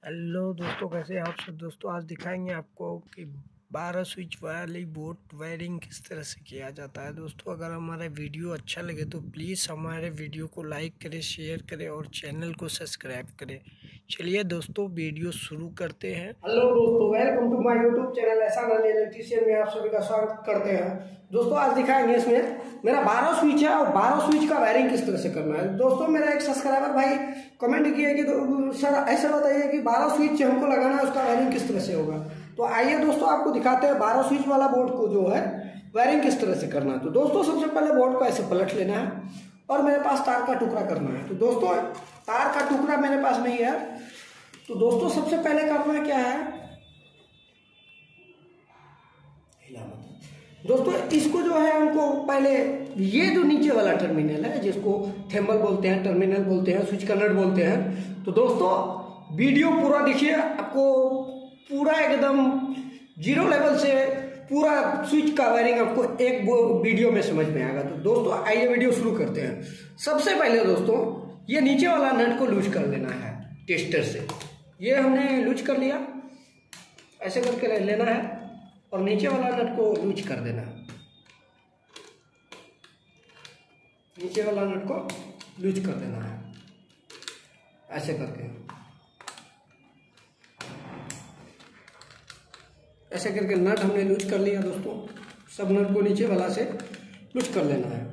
Hello दोस्तों, कैसे हैं आप सब। दोस्तों आज दिखाएंगे आपको कि 12 स्विच वाली बोट वायरिंग किस तरह से किया जाता है। दोस्तों अगर हमारा वीडियो अच्छा लगे तो प्लीज़ हमारे वीडियो को लाइक करें, शेयर करें और चैनल को सब्सक्राइब करें। चलिए दोस्तों वीडियो शुरू करते हैं। हेलो दोस्तों, welcome to my YouTube channel ऐसा इलेक्ट्रीशियन में आप सभी का स्वागत करते हैं। दोस्तों आज दिखाएंगे इसमें मेरा 12 स्विच है और 12 स्विच का वायरिंग किस तरह से करना है। दोस्तों मेरा एक सब्सक्राइबर भाई कमेंट किया कि तो सर ऐसा बताइए कि 12 स्विच हमको लगाना है, उसका वायरिंग किस तरह से होगा। तो आइए दोस्तों आपको दिखाते हैं 12 स्विच वाला बोर्ड को जो है वायरिंग किस तरह से करना है। तो दोस्तों सबसे पहले बोर्ड को ऐसे पलट लेना है और मेरे पास तार का टुकड़ा करना है। तो दोस्तों तार का टुकड़ा मेरे पास नहीं है, तो दोस्तों सबसे पहले करना क्या है दोस्तों, इसको जो है हमको पहले ये जो नीचे वाला टर्मिनल है जिसको थेम्बल बोलते हैं, टर्मिनल बोलते हैं, स्विच कनेक्ट बोलते हैं। तो दोस्तों वीडियो पूरा देखिए, आपको पूरा एकदम जीरो लेवल से पूरा स्विच का वायरिंग आपको एक वीडियो में समझ में आएगा। तो दोस्तों आइए वीडियो शुरू करते हैं। सबसे पहले दोस्तों ये नीचे वाला नट को लूज कर लेना है टेस्टर से। ये हमने लूज कर लिया, ऐसे करके लेना है और नीचे वाला नट को लूज कर देना है। नीचे वाला नट को लूज कर देना है ऐसे करके। ऐसे करके नट हमने लूज कर लिया दोस्तों। सब नट को नीचे वाला से लूज कर लेना है।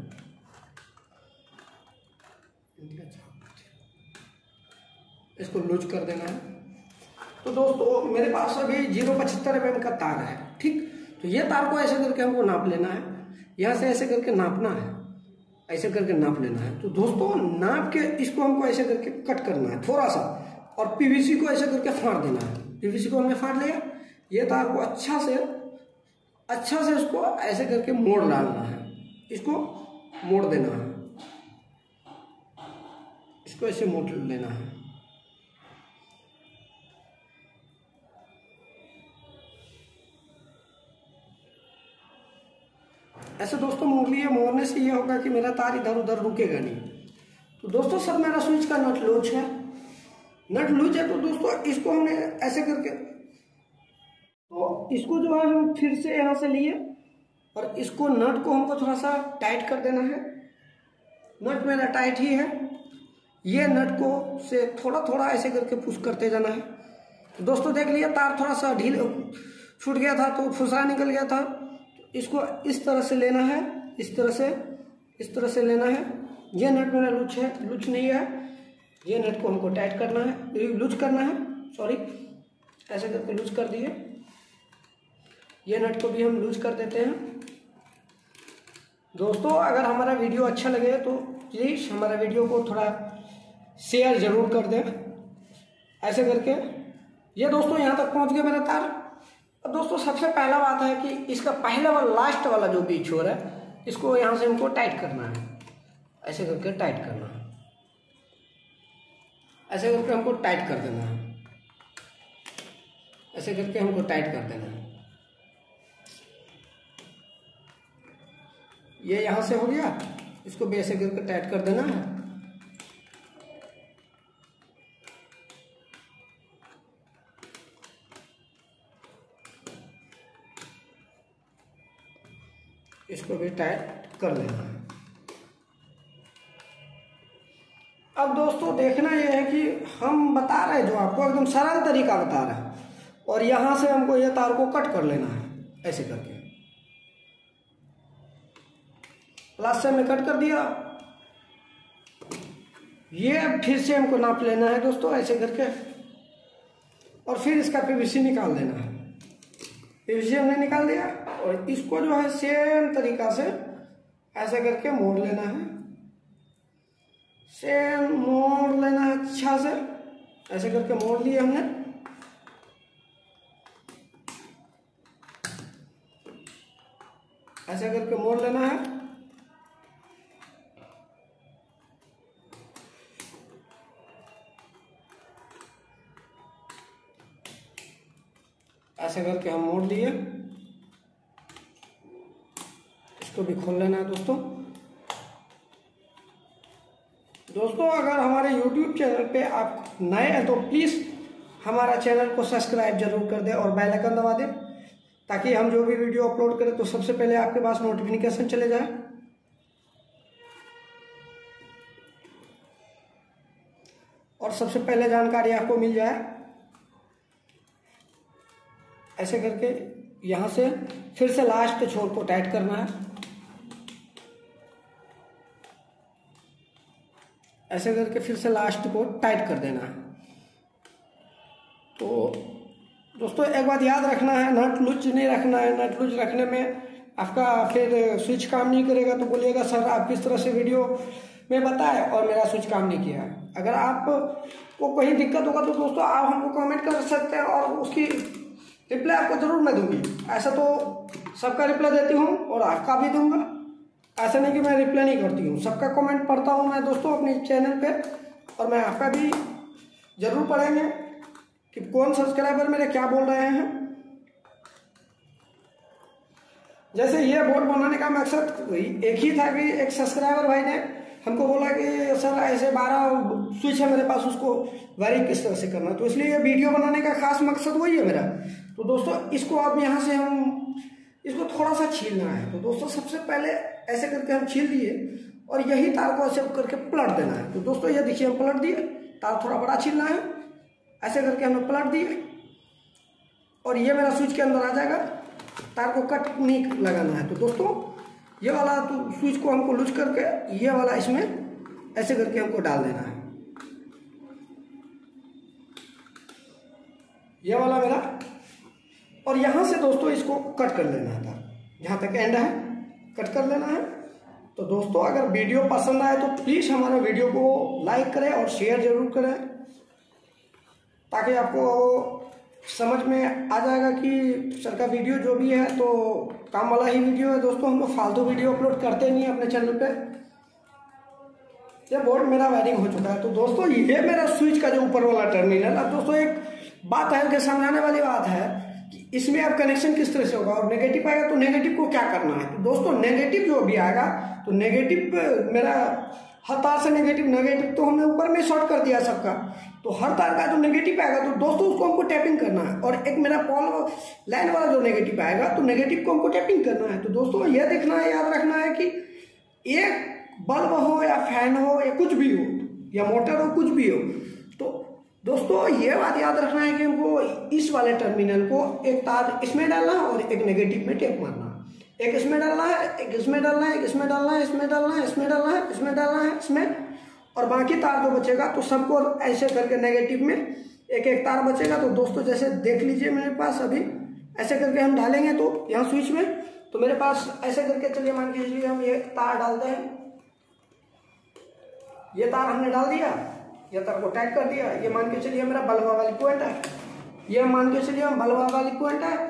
इसको लूज कर देना है। तो दोस्तों मेरे पास अभी 0.75 mm का तार है, ठीक। तो ये तार को ऐसे करके हमको नाप लेना है, यहाँ से ऐसे करके नापना है, ऐसे करके नाप लेना है। तो दोस्तों नाप के इसको हमको ऐसे करके कट करना है थोड़ा सा, और पीवीसी को ऐसे करके फाड़ देना है। पीवीसी को हमने फाड़ लिया। ये तार को अच्छा से इसको ऐसे करके मोड़ डालना है, इसको मोड़ देना है, इसको ऐसे मोड़ लेना है। ऐसे दोस्तों मोड़ लिए। मोड़ने से ये होगा कि मेरा तार इधर उधर रुकेगा नहीं। तो दोस्तों सब मेरा स्विच का नट लूज है, तो दोस्तों इसको हमने ऐसे करके, तो इसको जो है हम फिर से यहाँ से लिए और इसको नट को हमको थोड़ा सा टाइट कर देना है। नट मेरा टाइट ही है। ये नट को से थोड़ा थोड़ा ऐसे करके पुश करते जाना है। तो दोस्तों देख लिया तार थोड़ा सा ढील छूट गया था, तो फुसा निकल गया था। इसको इस तरह से लेना है, इस तरह से लेना है। ये नट मेरा लूज नहीं है। ये नट को हमको टाइट करना है, लूज करना है, सॉरी, ऐसे करके लूज कर दिए। ये नट को भी हम लूज कर देते हैं। दोस्तों अगर हमारा वीडियो अच्छा लगे तो प्लीज़ हमारा वीडियो को थोड़ा शेयर जरूर कर दें ऐसे करके। ये दोस्तों यहाँ तक पहुँच गया मेरा तार। अब दोस्तों सबसे पहला बात है कि इसका पहला वाला लास्ट वाला जो बीच छोर है, इसको यहाँ से हमको टाइट करना है, ऐसे करके टाइट करना है, ऐसे करके हमको टाइट कर देना है, ऐसे करके हमको टाइट कर देना है। ये यहाँ से हो गया, इसको भी ऐसे करके टाइट कर देना है। इसको भी टाइट कर लेना है। अब दोस्तों देखना यह है कि हम बता रहे हैं जो आपको एकदम सरल तरीका बता रहे हैं, और यहां से हमको ये तार को कट कर लेना है ऐसे करके। लास्ट से हमने कट कर दिया। ये फिर से हमको नाप लेना है दोस्तों ऐसे करके, और फिर इसका पीवीसी निकाल देना है। पीवीसी हमने निकाल दिया और इसको जो है सेम तरीका से ऐसे करके मोड़ लेना है, सेम मोड़ लेना है अच्छा से। ऐसे करके मोड़ लिए हमने। ऐसे करके मोड़ लेना है। ऐसे करके हम मोड़ लिए। इसको भी खोल लेना है दोस्तों। दोस्तों अगर हमारे YouTube चैनल पे आप नए हैं तो प्लीज़ हमारा चैनल को सब्सक्राइब जरूर कर दें और बेल आइकन दबा दें, ताकि हम जो भी वीडियो अपलोड करें तो सबसे पहले आपके पास नोटिफिकेशन चले जाए। और सबसे पहले जानकारी आपको मिल जाए। ऐसे करके यहाँ से फिर से लास्ट छोर को टाइट करना है। ऐसे करके फिर से लास्ट को टाइट कर देना है। तो दोस्तों एक बात याद रखना है, नट लूज नहीं रखना है। नट लूज रखने में आपका फिर स्विच काम नहीं करेगा तो बोलिएगा सर आप किस तरह से वीडियो में बताए और मेरा स्विच काम नहीं किया। अगर आपको कहीं दिक्कत होगा तो दोस्तों आप हमको कमेंट कर सकते हैं और उसकी रिप्लाई आपको जरूर मैं दूंगी। ऐसा तो सबका रिप्लाई देती हूँ और आपका भी दूंगा, ऐसा नहीं कि मैं रिप्लाई नहीं करती हूँ। सबका कमेंट पढ़ता हूँ मैं दोस्तों अपने चैनल पे, और मैं आपका भी जरूर पढ़ेंगे कि कौन सब्सक्राइबर मेरे क्या बोल रहे हैं। जैसे ये बोर्ड बनाने का मकसद एक ही था कि एक सब्सक्राइबर भाई ने हमको बोला कि सर ऐसे 12 स्विच है मेरे पास, उसको वायरिंग किस तरह से करना, तो इसलिए ये वीडियो बनाने का खास मकसद वही है मेरा। तो दोस्तों इसको अब यहाँ से हम इसको थोड़ा सा छीलना है। तो दोस्तों सबसे पहले ऐसे करके हम छील दिए और यही तार को ऐसे करके पलट देना है। तो दोस्तों ये देखिए हम पलट दिए, तार थोड़ा बड़ा छीलना है। ऐसे करके हमने पलट दिए और ये मेरा स्विच के अंदर आ जाएगा। तार को कट नहीं लगाना है। तो दोस्तों ये वाला तो स्विच को हमको लूज करके ये वाला इसमें ऐसे करके हमको डाल देना है। ये वाला मेरा, और यहाँ से दोस्तों इसको कट कर लेना है। तार जहाँ तक एंड है कट कर लेना है। तो दोस्तों अगर वीडियो पसंद आए तो प्लीज़ हमारे वीडियो को लाइक करें और शेयर जरूर करें, ताकि आपको समझ में आ जाएगा कि सर का वीडियो जो भी है तो काम वाला ही वीडियो है। दोस्तों हम लोग फालतू वीडियो अपलोड करते नहीं अपने चैनल पे। ये बोर्ड मेरा वायरिंग हो चुका है। तो दोस्तों ये मेरा स्विच का जो ऊपर वाला टर्मिनल। अब दोस्तों एक बात है कि समझाने वाली बात है कि इसमें अब कनेक्शन किस तरह से होगा और नेगेटिव आएगा तो नेगेटिव को क्या करना है। तो दोस्तों नेगेटिव जो भी आएगा तो नेगेटिव मेरा हर तार से नेगेटिव तो हमने ऊपर में शॉर्ट कर दिया सबका। तो हर तार का जो नेगेटिव आएगा तो दोस्तों उसको हमको टैपिंग करना है। और एक मेरा पॉल लाइन वाला जो नेगेटिव आएगा तो नेगेटिव को हमको टैपिंग करना है। तो दोस्तों यह देखना है, याद रखना है कि एक बल्ब हो या फैन हो या कुछ भी हो या मोटर हो, कुछ भी हो, तो दोस्तों ये बात याद रखना है कि हमको इस वाले टर्मिनल को एक तार इसमें डालना है और एक नेगेटिव में टेप मारना है। एक इसमें डालना है, एक इसमें डालना है, एक इसमें डालना है, इसमें डालना है, इसमें डालना है, इसमें डालना है, इसमें, और बाकी तार जो बचेगा तो सबको ऐसे करके नेगेटिव में एक एक तार बचेगा। तो दोस्तों जैसे देख लीजिए मेरे पास अभी ऐसे करके हम डालेंगे तो यहाँ स्विच में तो मेरे पास ऐसे करके, चलिए मान के चलिए हम ये तार डालते हैं। ये तार हमने डाल दिया, ये तार को टाइट कर दिया। ये मान के चलिए मेरा बल्ब वाली पॉइंट है, ये मान के चलिए हम बल्ब वाली पॉइंट है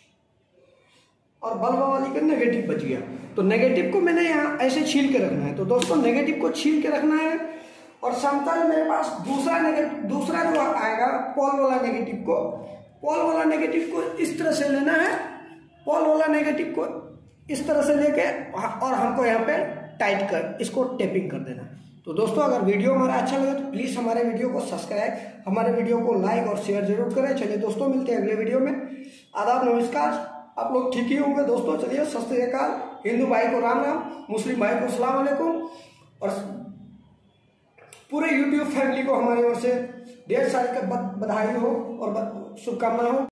और बल्ब वाली का नेगेटिव बच गया। तो नेगेटिव को मैंने यहाँ ऐसे छील के रखना है। तो दोस्तों नेगेटिव को छील के रखना है और समतल मेरे पास दूसरा जो आएगा पॉल वाला नेगेटिव को इस तरह से लेना है। पॉल वाला नेगेटिव को इस तरह से लेके और हमको यहाँ पे टाइट कर इसको टेपिंग कर देना है। तो दोस्तों अगर वीडियो हमारा अच्छा लगे तो प्लीज़ हमारे वीडियो को सब्सक्राइब, हमारे वीडियो को लाइक और शेयर जरूर करें। चलिए दोस्तों मिलते हैं अगले वीडियो में। आदाब, नमस्कार, आप लोग ठीक ही होंगे दोस्तों। चलिए सत श्री अकाल। हिंदू भाई को राम राम, मुस्लिम भाई को सलाम अलैकुम और पूरे यूट्यूब फैमिली को हमारे ओर से ढेर सारी बधाई हो और शुभकामनाएं हो।